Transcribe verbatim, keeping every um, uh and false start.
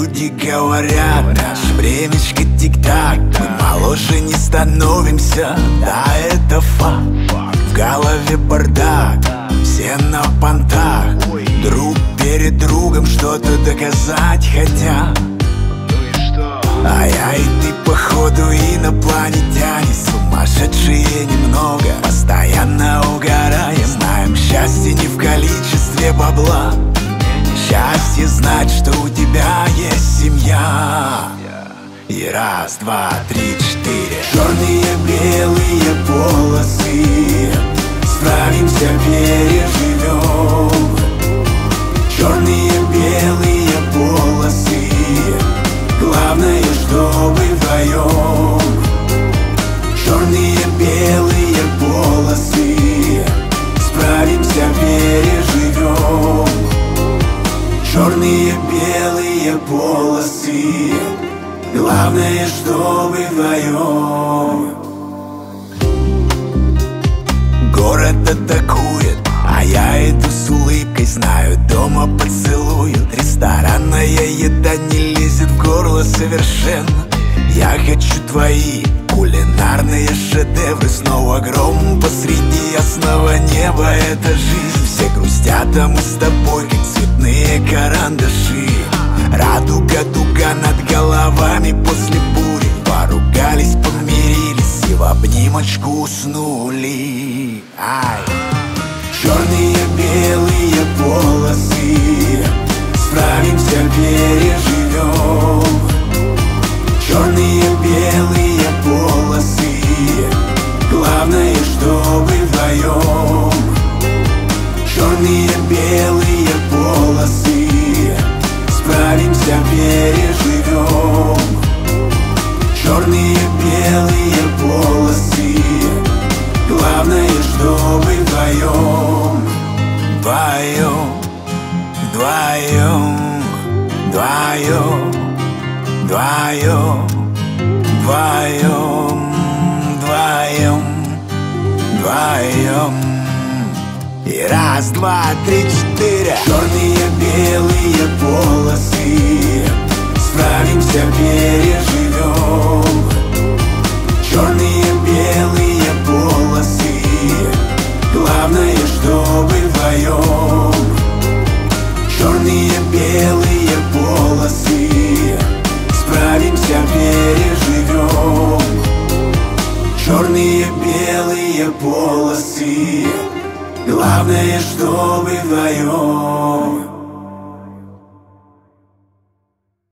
люди говорят, наше времечко тик-так, мы моложе не становимся, да, это факт. В голове бардак, все на понтах, друг перед другом что-то доказать хотят. А я и ты, походу, инопланетяне, сумасшедшие немного, постоянно угораем. Знаем, счастье не в количестве бабла, счастье знать, что у тебя есть семья. И раз, два, три, четыре. Черные, белые полосы, справимся, переживем. Черные, белые полосы, главное, чтобы вдвоем. Черные, белые полосы, справимся, переживем. Черные, белые полосы, главное, чтобы вдвоем. Город атакует, а я иду с улыбкой, знаю, дома поцелуют. Ресторанная еда не лезет в горло совершенно. Я хочу твои кулинарные шедевры. Снова гром посреди ясного неба. Это жизнь, все грустят, а мы с тобой как цветные карандаши. Радуга, дуга над головами после бури. Поругались, помирились и в обнимочку уснули. Ай. Черные, белые полосы, справимся, переживем. Черные, белые полосы, главное, чтобы вдвоем. Черные, белые полосы, справимся, переживем. Черные, белые полосы, главное, чтобы вдвоем. Вдвоем, вдвоем, вдвоем, вдвоем, вдвоем, вдвоем, вдвоем. И раз, два, три, четыре. Черные, белые полосы, справимся, переживем. Черные, белые полосы, главное, чтобы вдвоем. Черные, белые полосы, справимся, переживем. Черные, белые полосы, главное, чтобы вдвоем.